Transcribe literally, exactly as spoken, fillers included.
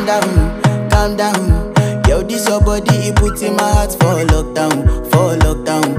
down, calm down. Yo, this your body, it puts in my heart for lockdown, for lockdown,